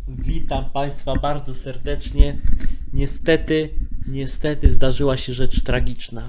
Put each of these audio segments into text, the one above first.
Witam Państwa bardzo serdecznie. Niestety zdarzyła się rzecz tragiczna.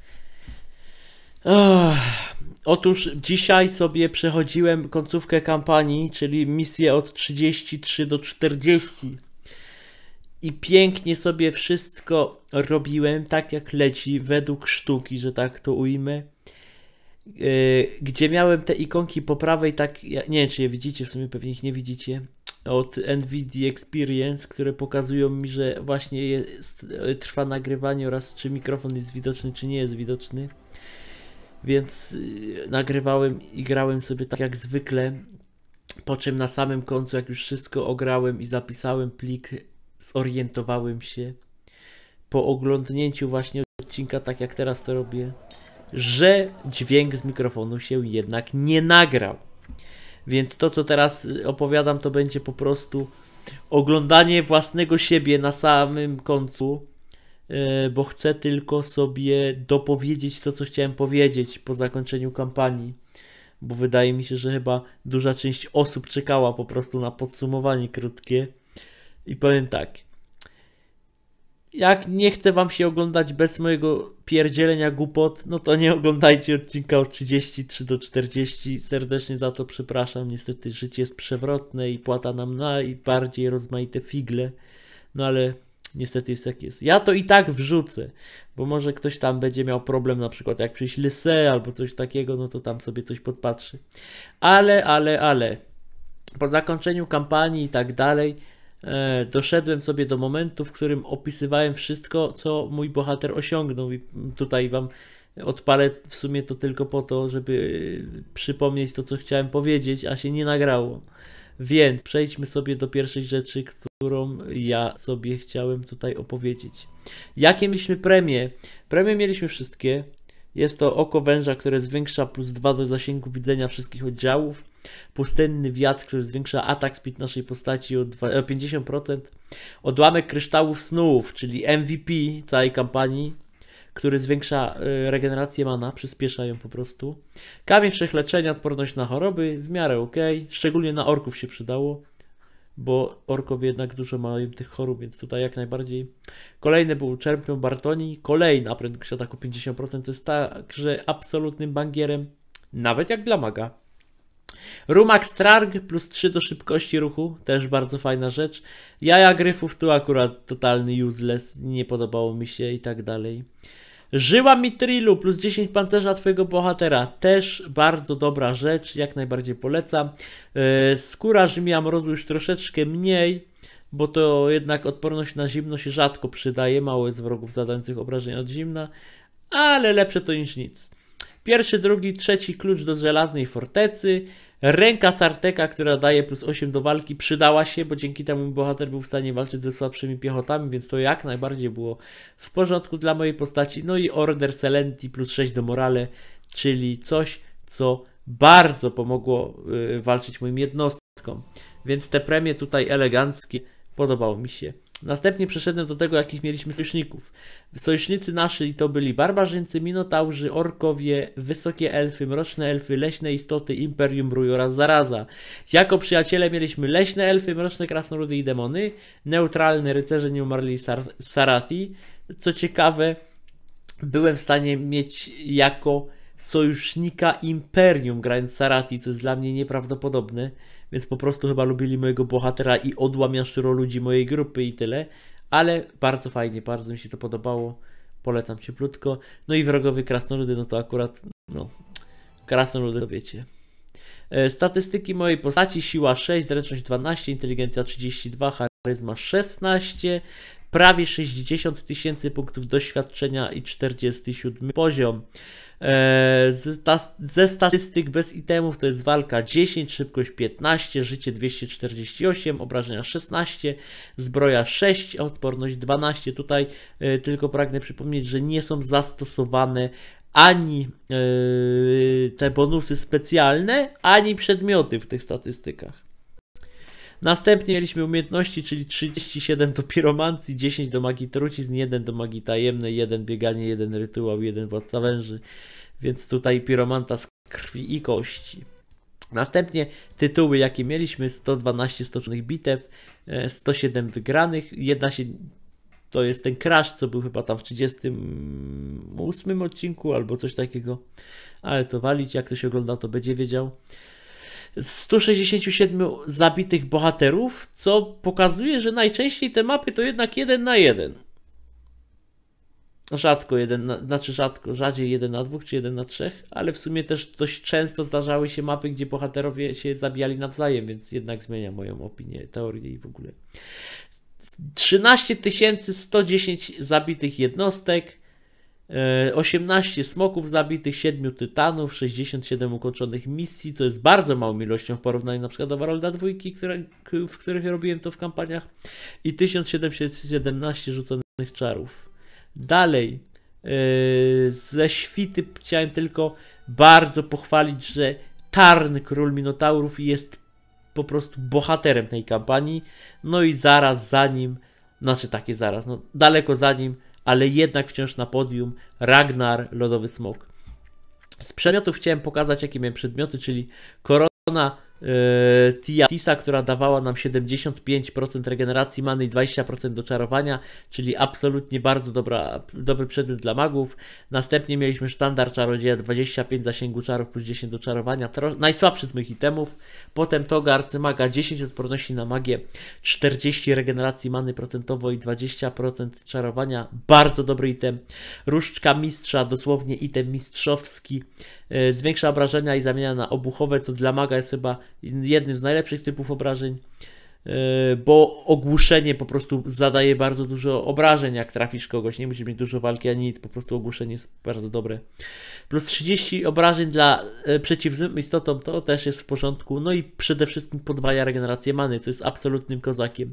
Otóż dzisiaj sobie przechodziłem końcówkę kampanii, czyli misję od 33 do 40. I pięknie sobie wszystko robiłem tak jak leci, według sztuki, że tak to ujmę. Gdzie miałem te ikonki po prawej, tak, nie wiem czy je widzicie, w sumie pewnie ich nie widzicie, od NVIDIA Experience, które pokazują mi, że właśnie trwa nagrywanie oraz czy mikrofon jest widoczny, czy nie jest widoczny. Więc nagrywałem i grałem sobie tak jak zwykle, po czym na samym końcu, jak już wszystko ograłem i zapisałem plik, zorientowałem się po oglądnięciu właśnie odcinka, tak jak teraz to robię, że dźwięk z mikrofonu się jednak nie nagrał. Więc to, co teraz opowiadam, to będzie po prostu oglądanie własnego siebie na samym końcu, bo chcę tylko sobie dopowiedzieć to, co chciałem powiedzieć po zakończeniu kampanii, bo wydaje mi się, że chyba duża część osób czekała po prostu na podsumowanie krótkie. I powiem tak, jak nie chce wam się oglądać bez mojego pierdzielenia głupot, no to nie oglądajcie odcinka od 33 do 40. Serdecznie za to przepraszam. Niestety życie jest przewrotne i płata nam najbardziej rozmaite figle. No ale niestety jest jak jest. Ja to i tak wrzucę, bo może ktoś tam będzie miał problem, na przykład jak przyjść Lysę albo coś takiego, no to tam sobie coś podpatrzy. Ale po zakończeniu kampanii i tak dalej, doszedłem sobie do momentu, w którym opisywałem wszystko, co mój bohater osiągnął, i tutaj wam odpalę w sumie to tylko po to, żeby przypomnieć to, co chciałem powiedzieć, a się nie nagrało. Więc przejdźmy sobie do pierwszej rzeczy, którą ja sobie chciałem tutaj opowiedzieć. Jakie mieliśmy premie? Premie mieliśmy wszystkie. Jest to oko węża, które zwiększa +2 do zasięgu widzenia wszystkich oddziałów. Pustynny wiatr, który zwiększa atak speed naszej postaci o 50%. Odłamek kryształów snów, czyli MVP całej kampanii, który zwiększa regenerację mana, przyspiesza ją po prostu. Kamień wszechleczenia, odporność na choroby, w miarę ok. Szczególnie na orków się przydało, bo orkowie jednak dużo mają tych chorób, więc tutaj jak najbardziej. Kolejny był czerpią Bartoni. Kolejna prędkość ataku 50%, to jest także absolutnym bangierem, nawet jak dla maga. Rumak Strarg +3 do szybkości ruchu, też bardzo fajna rzecz. Jaja gryfów tu akurat totalny useless, nie podobało mi się i tak dalej. Żyła Mitrilu +10 pancerza twojego bohatera, też bardzo dobra rzecz, jak najbardziej polecam. Skóra Rzymia Mrozu już troszeczkę mniej, bo to jednak odporność na zimno się rzadko przydaje, mało jest wrogów zadających obrażeń od zimna, ale lepsze to niż nic. Pierwszy, drugi, trzeci klucz do żelaznej fortecy. Ręka Sarteka, która daje +8 do walki, przydała się, bo dzięki temu bohater był w stanie walczyć ze słabszymi piechotami, więc to jak najbardziej było w porządku dla mojej postaci. No i Order Selenti +6 do morale, czyli coś, co bardzo pomogło walczyć moim jednostkom. Więc te premie tutaj eleganckie, podobało mi się. Następnie przeszedłem do tego, jakich mieliśmy sojuszników. Sojusznicy nasi to byli barbarzyńcy, minotaurzy, orkowie, wysokie elfy, mroczne elfy, leśne istoty, imperium brój oraz zaraza. Jako przyjaciele mieliśmy leśne elfy, mroczne krasnoludy i demony, neutralne rycerze nieumarli Sarathi. Co ciekawe, byłem w stanie mieć jako sojusznika imperium grając Sarathi, co jest dla mnie nieprawdopodobne. Więc po prostu chyba lubili mojego bohatera i odłam ludzi mojej grupy i tyle. Ale bardzo fajnie, bardzo mi się to podobało. Polecam cieplutko. No i wrogowie krasnoludy, no to akurat, no, krasnoludy to wiecie. Statystyki mojej postaci: siła 6, zręczność 12, inteligencja 32, charyzma 16, prawie 60 000 punktów doświadczenia i 47 poziom. Ze statystyk bez itemów to jest walka 10, szybkość 15, życie 248, obrażenia 16, zbroja 6, odporność 12. Tutaj tylko pragnę przypomnieć, że nie są zastosowane ani te bonusy specjalne, ani przedmioty w tych statystykach. Następnie mieliśmy umiejętności, czyli 37 do piromancji, 10 do magii trucizn, 1 do magii tajemnej, 1 bieganie, 1 rytuał, 1 władca węży. Więc tutaj piromanta z krwi i kości. Następnie tytuły, jakie mieliśmy: 112 stoczonych bitew, 107 wygranych. Jedna się, to jest ten crash, co był chyba tam w 38 odcinku albo coś takiego, ale to walić, jak ktoś oglądał, to będzie wiedział. 167 zabitych bohaterów, co pokazuje, że najczęściej te mapy to jednak 1 na 1. Rzadko rzadziej 1 na 2 czy 1 na 3, ale w sumie też dość często zdarzały się mapy, gdzie bohaterowie się zabijali nawzajem, więc jednak zmienia moją opinię, teorię i w ogóle. 13 110 zabitych jednostek, 18 smoków zabitych, 7 tytanów, 67 ukończonych misji, co jest bardzo małą ilością w porównaniu na przykład do Warolda 2, w których robiłem to w kampaniach, i 1717 rzuconych czarów. Dalej, ze świty chciałem tylko bardzo pochwalić, że Tarn, król Minotaurów, jest po prostu bohaterem tej kampanii. No i zaraz za nim, daleko za nim, ale jednak wciąż na podium, Ragnar, lodowy smok. Z przedmiotów chciałem pokazać, jakie miałem przedmioty, czyli korona Tisa, która dawała nam 75% regeneracji many i 20% do czarowania, czyli absolutnie bardzo dobry przedmiot dla magów. Następnie mieliśmy sztandar czarodzieja, 25 zasięgu czarów plus 10 do czarowania, najsłabszy z moich itemów. Potem toga arcymaga, 10 odporności na magię, 40 regeneracji many procentowo i 20% czarowania, bardzo dobry item. Różdżka mistrza, dosłownie item mistrzowski, zwiększa obrażenia i zamienia na obuchowe, co dla maga jest chyba jednym z najlepszych typów obrażeń, bo ogłuszenie po prostu zadaje bardzo dużo obrażeń, jak trafisz kogoś, nie musisz mieć dużo walki ani nic, po prostu ogłuszenie jest bardzo dobre. Plus 30 obrażeń dla przeciw złym istotom, to też jest w porządku, no i przede wszystkim podwaja regenerację many, co jest absolutnym kozakiem.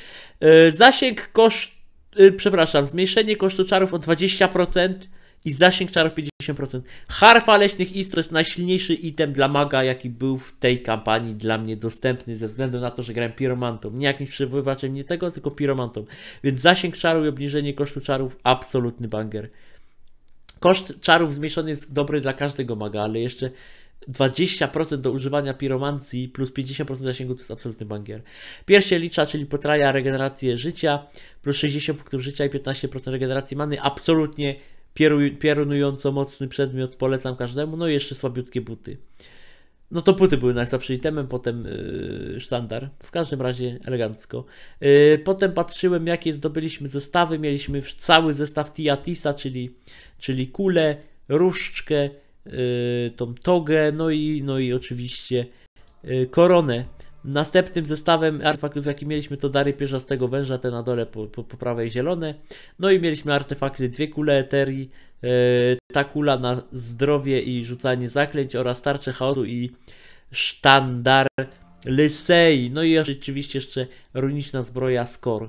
Zmniejszenie kosztu czarów o 20% i zasięg czarów 50%. Harfa leśnych istot jest najsilniejszy item dla maga, jaki był w tej kampanii dla mnie dostępny, ze względu na to, że grałem piromantą. Nie jakimś przywoływaczem, nie tego, tylko piromantą. Więc zasięg czarów i obniżenie kosztu czarów, absolutny banger. Koszt czarów zmniejszony jest dobry dla każdego maga, ale jeszcze 20% do używania piromancji plus 50% zasięgu to jest absolutny banger. Pierścień licza, czyli potraja regenerację życia, plus 60 punktów życia i 15% regeneracji many, absolutnie piorunująco mocny przedmiot, polecam każdemu. No i jeszcze słabiutkie buty. No to buty były najsłabszym itemem, potem sztandar. W każdym razie elegancko. Potem patrzyłem, jakie zdobyliśmy zestawy. Mieliśmy cały zestaw Tisa, czyli kulę, różdżkę, tą togę, no i oczywiście koronę. Następnym zestawem artefaktów, jaki mieliśmy, to dary pierzastego węża, te na dole po prawej zielone. No i mieliśmy artefakty, 2 kule eterii, ta kula na zdrowie i rzucanie zaklęć oraz tarczę chaosu i sztandar Lysei. No i oczywiście jeszcze runiczna zbroja Skor.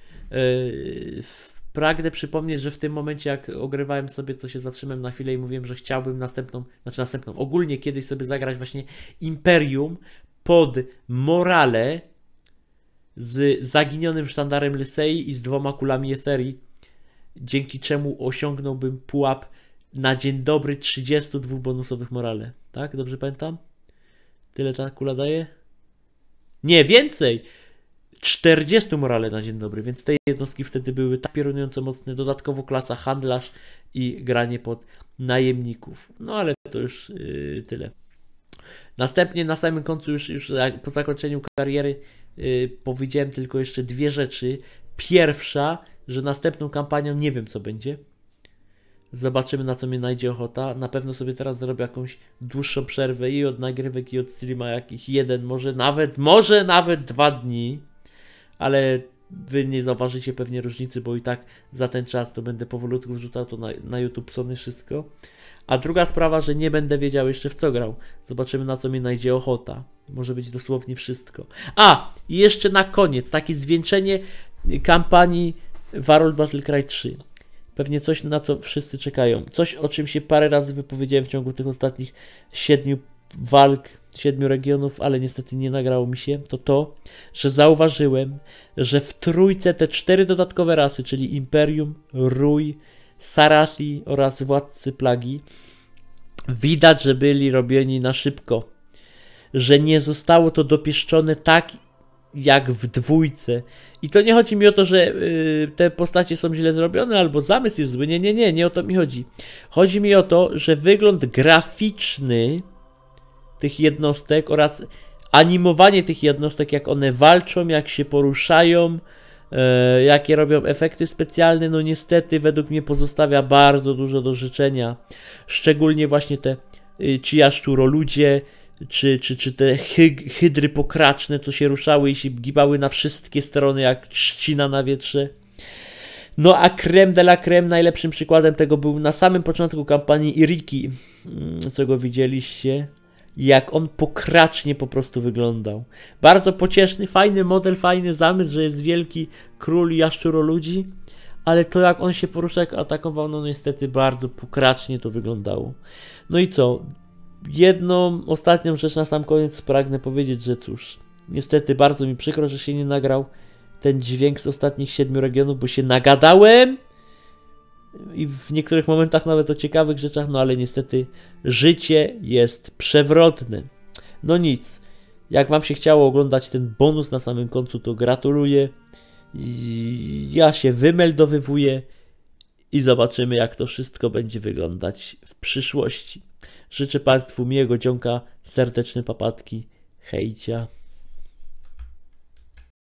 Pragnę przypomnieć, że w tym momencie, jak ogrywałem sobie, to się zatrzymałem na chwilę i mówiłem, że chciałbym ogólnie kiedyś sobie zagrać właśnie Imperium pod Morale z zaginionym sztandarem Lysei i z 2 kulami eterii, dzięki czemu osiągnąłbym pułap na dzień dobry 32 bonusowych morale. Tak? Dobrze pamiętam? Tyle ta kula daje? Nie, więcej! 40 morale na dzień dobry, więc te jednostki wtedy były tak piorunująco mocne, dodatkowo klasa handlarz i granie pod najemników. No ale to już tyle. Następnie na samym końcu, już po zakończeniu kariery, powiedziałem tylko jeszcze 2 rzeczy. Pierwsza, że następną kampanią nie wiem, co będzie. Zobaczymy, na co mnie najdzie ochota. Na pewno sobie teraz zrobię jakąś dłuższą przerwę i od nagrywek, i od streama, jakiś 1, może nawet 2 dni. Ale wy nie zauważycie pewnie różnicy, bo i tak za ten czas to będę powolutku wrzucał to na YouTube Sony wszystko. A druga sprawa, że nie będę wiedział jeszcze, w co grał. Zobaczymy, na co mnie najdzie ochota. Może być dosłownie wszystko. A! I jeszcze na koniec, takie zwieńczenie kampanii Warholt Battle Cry 3. Pewnie coś, na co wszyscy czekają. Coś, o czym się parę razy wypowiedziałem w ciągu tych ostatnich 7 walk, 7 regionów, ale niestety nie nagrało mi się. To, że zauważyłem, że w trójce te 4 dodatkowe rasy, czyli Imperium, Rój, Sarathi oraz Władcy Plagi, widać, że byli robieni na szybko. że nie zostało to dopieszczone tak jak w dwójce. I to nie chodzi mi o to, że te postacie są źle zrobione albo zamysł jest zły. Nie o to mi chodzi. Chodzi mi o to, że wygląd graficzny tych jednostek oraz animowanie tych jednostek, jak one walczą, jak się poruszają, jakie robią efekty specjalne, no niestety według mnie pozostawia bardzo dużo do życzenia. Szczególnie właśnie te ci jaszczuroludzie, czy te hydry pokraczne, co się ruszały i się gibały na wszystkie strony jak trzcina na wietrze. No a creme de la creme, najlepszym przykładem tego był na samym początku kampanii Iriki, co go widzieliście, jak on pokracznie po prostu wyglądał. Bardzo pocieszny, fajny model, fajny zamysł, że jest wielki król jaszczuroludzi, ale to jak on się porusza, jak atakował, no niestety bardzo pokracznie to wyglądało. No i co? Jedną ostatnią rzecz na sam koniec pragnę powiedzieć, że cóż, niestety bardzo mi przykro, że się nie nagrał ten dźwięk z ostatnich 7 regionów, bo się nagadałem i w niektórych momentach nawet o ciekawych rzeczach, no ale niestety życie jest przewrotne. No nic, jak wam się chciało oglądać ten bonus na samym końcu, to gratuluję. Ja się wymeldowywuję i zobaczymy, jak to wszystko będzie wyglądać w przyszłości. Życzę Państwu miłego dzionka, serdeczne papatki, hejcia.